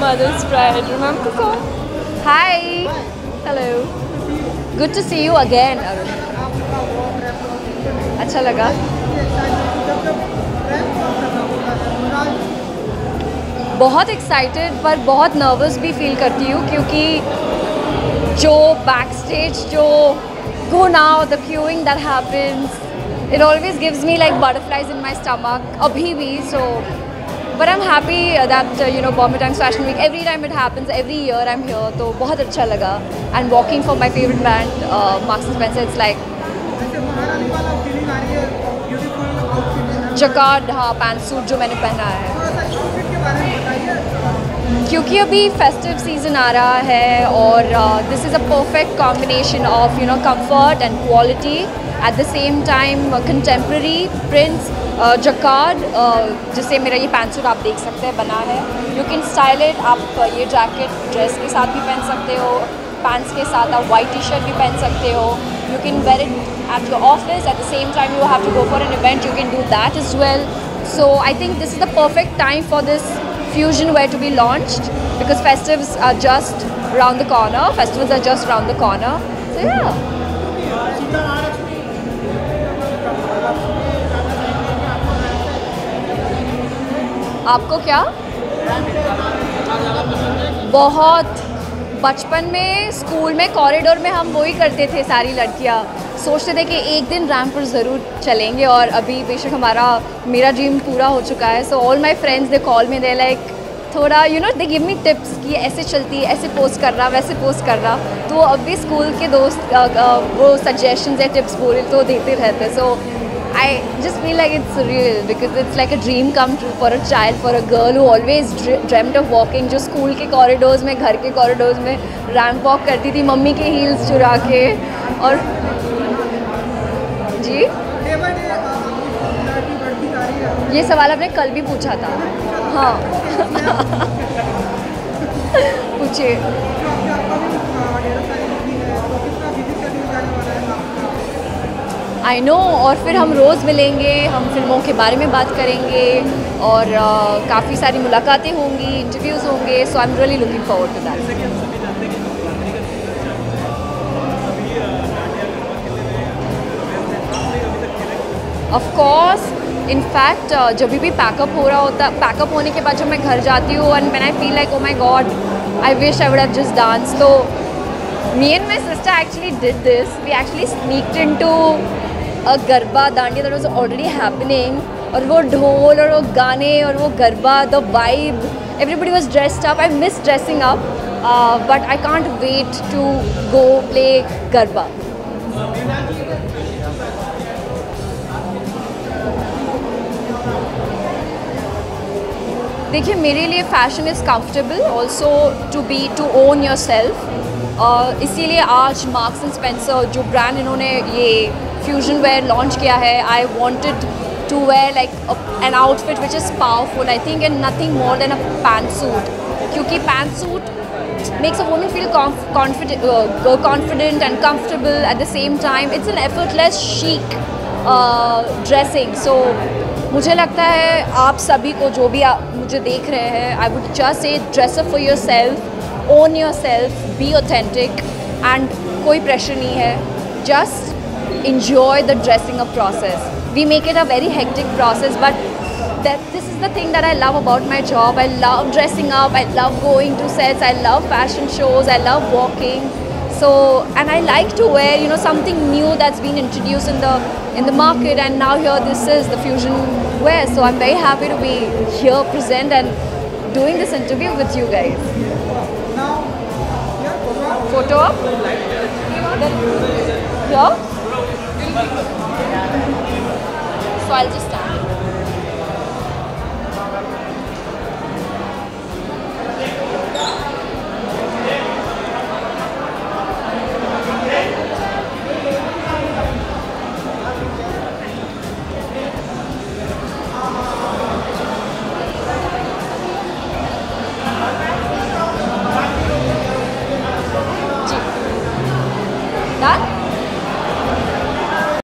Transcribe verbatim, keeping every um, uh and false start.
mother's pride. Remember the song? Hi. Hello. Good to see you again, Arun. अच्छा लगा. बहुत excited पर बहुत नर्वस भी फील करती हूँ क्योंकि जो बैक स्टेज जो go now, the queuing that happens, it always gives me like butterflies in my stomach. Abhi bhi, so. But I'm happy that uh, you know Bombay Times Fashion Week. Every time it happens, every year I'm here, तो बहुत अच्छा लगा. And walking for my favorite brand, uh, Marks and Spencer, it's like. Jacquard हाँ pantsuit जो मैंने पहना है क्योंकि अभी फेस्टिव सीज़न आ रहा है और this is a perfect combination of you know comfort and quality at the same time contemporary prints jacquard जिससे मेरा ये पैंटसूट आप देख सकते हैं बना है. You can style it. आप ये जैकेट ड्रेस के साथ भी पहन सकते हो, पैंट्स के साथ आप वाइट टी शर्ट भी पहन सकते हो. You can wear it at your office. At the same time, you have to go for an event. You can do that as well. So I think this is the perfect time for this fusion wear to be launched because festivals are just around the corner. Festivals are just around the corner. So yeah. आपको क्या? बहुत बचपन में school में corridor में हम वही करते थे. सारी लड़कियाँ सोचते थे कि एक दिन रैंप पर ज़रूर चलेंगे और अभी बेशक हमारा मेरा ड्रीम पूरा हो चुका है. So all my friends they call me, they like थोड़ा you know they give me tips कि ऐसे चलती है, ऐसे पोस्ट करना, वैसे पोस्ट करना. तो अभी स्कूल के दोस्त आ, आ, वो सजेशंस या टिप्स बोले तो देते रहते. So I just feel like it's surreal because it's like a dream come true for a child, for a girl who always dreamt of walking. जो स्कूल के कॉरिडोर्स में, घर के कॉरिडोर्स में रैंप वॉक करती थी मम्मी के heels चुरा के. और जी ये सवाल आपने कल भी पूछा था. हाँ पूछिए. I know. और फिर हम रोज़ मिलेंगे, हम फिल्मों के बारे में बात करेंगे और uh, काफ़ी सारी मुलाकातें होंगी, इंटरव्यूज़ होंगे. So I am really looking forward to that. Of course. In fact जब भी पैकअप हो रहा होता, पैकअप होने के बाद जब मैं घर जाती हूँ and when I feel like oh my God I wish I would have just dance. तो me and my sister actually did this. We actually sneaked into a garba dandiya that was already happening. और वो ढोल और वो गाने और वो garba, the vibe, everybody was dressed up. I miss dressing up, uh, but I can't wait to go play garba. देखिए मेरे लिए fashion is comfortable also to be to own your self. Uh, इसीलिए आज मार्क्स एंड स्पेंसर जो brand इन्होंने ये fusion wear launch किया है, I wanted to wear like an outfit which is powerful I think and nothing more than a pant suit. क्योंकि pant suit makes a woman feel confident and comfortable at the same time. It's an effortless chic dressing. So मुझे लगता है आप सभी को जो भी आप मुझे देख रहे हैं, I would just say dress up for your self, own yourself, be authentic, and कोई pressure नहीं है. Just enjoy the dressing up process. We make it a very hectic process, but that this is the thing that I love about my job. I love dressing up. I love going to sets. I love fashion shows. I love walking. So, and I like to wear, you know, something new that's been introduced in the in the market. And now here, this is the fusion wear. So I'm very happy to be here, present, and doing this interview with you guys. Photo up? Then here? So I'll just stand.